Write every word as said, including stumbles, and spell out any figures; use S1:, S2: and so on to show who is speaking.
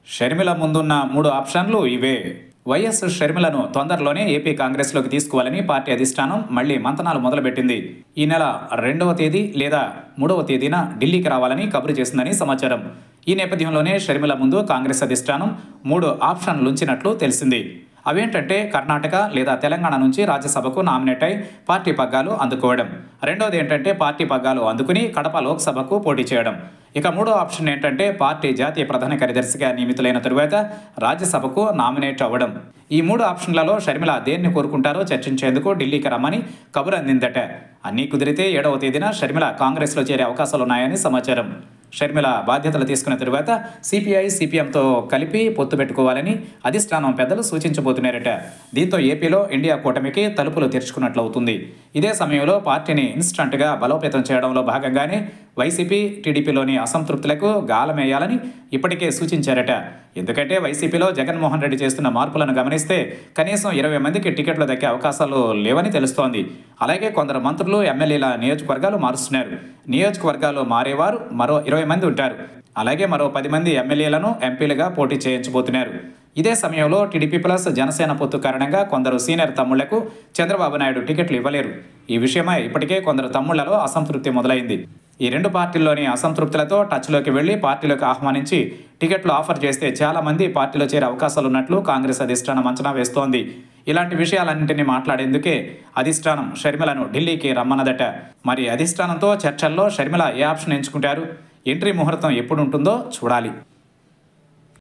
S1: షర్మిల ముందున్న మూడు ఆప్షన్లు ఇవే. వైఎస్ షర్మిలను తొందరలోనే ఏపీ కాంగ్రెస్లోకి తీసుకోవాలని పార్టీ అధిష్టానం మళ్లీ మంతనాలు మొదలుపెట్టింది. ఈ నెల రెండవ తేదీ లేదా మూడవ తేదీన ఢిల్లీకి రావాలని కబురు చేసిందని సమాచారం. ఈ నేపథ్యంలోనే షర్మిల ముందు కాంగ్రెస్ అధిష్టానం మూడు ఆప్షన్లుంచినట్లు తెలిసింది. అవేంటంటే కర్ణాటక లేదా తెలంగాణ నుంచి రాజ్యసభకు నామినేట్ అయి పార్టీ పగ్గాలు అందుకోవడం. రెండోది ఏంటంటే పార్టీ పగ్గాలు అందుకుని కడప లోక్సభకు పోటీ చేయడం. ఇక మూడో ఆప్షన్ ఏంటంటే పార్టీ జాతీయ ప్రధాన కార్యదర్శిగా నియమితులైన తరువాత రాజ్యసభకు నామినేట్ అవ్వడం. ఈ మూడు ఆప్షన్లలో షర్మిల దేన్ని కోరుకుంటారో చర్చించేందుకు ఢిల్లీకి రమ్మని కబురు అందిందట. అన్నీ కుదిరితే ఏడవ తేదీన షర్మిల కాంగ్రెస్లో చేరే అవకాశాలున్నాయని సమాచారం. షర్మిల బాధ్యతలు తీసుకున్న తరువాత సిపిఐ సిపిఎంతో కలిపి పొత్తు పెట్టుకోవాలని అధిష్టానం పెద్దలు సూచించబోతున్నారట. దీంతో ఏపీలో ఇండియా కూటమికి తలుపులు తెరుచుకున్నట్లవుతుంది. ఇదే సమయంలో పార్టీని ఇన్స్టంట్గా బలోపేతం చేయడంలో భాగంగానే వైసీపీ టీడీపీలోని అసంతృప్తులకు గాలమేయాలని ఇప్పటికే సూచించారట. ఎందుకంటే వైసీపీలో జగన్మోహన్ రెడ్డి చేస్తున్న మార్పులను గమనిస్తే కనీసం ఇరవై మందికి టికెట్లు దక్కే అవకాశాలు లేవని తెలుస్తోంది. అలాగే కొందరు మంత్రులు ఎమ్మెల్యేల నియోజకవర్గాలు మారుస్తున్నారు. నియోజకవర్గాలు మారేవారు మరో ఇరవై మంది ఉంటారు. అలాగే మరో పది మంది ఎమ్మెల్యేలను ఎంపీలుగా పోటీ చేయించబోతున్నారు. ఇదే సమయంలో టీడీపీ ప్లస్ జనసేన పొత్తు కారణంగా కొందరు సీనియర్ తమ్ముళ్లకు చంద్రబాబు నాయుడు టికెట్లు ఇవ్వలేరు. ఈ విషయమై ఇప్పటికే కొందరు తమ్ముళ్లలో అసంతృప్తి మొదలైంది. ఈ రెండు పార్టీల్లోని అసంతృప్తులతో టచ్లోకి వెళ్లి పార్టీలోకి ఆహ్వానించి టికెట్లు ఆఫర్ చేస్తే చాలా మంది పార్టీలో చేరే అవకాశాలున్నట్లు కాంగ్రెస్ అధిష్టానం అంచనా వేస్తోంది. ఇలాంటి విషయాలన్నింటినీ మాట్లాడేందుకే అధిష్టానం షర్మిలను ఢిల్లీకి రమ్మన్నదట. మరి అధిష్టానంతో చర్చల్లో షర్మిల ఏ ఆప్షన్ ఎంచుకుంటారు? ఎంట్రీ ముహూర్తం ఎప్పుడు ఉంటుందో చూడాలి.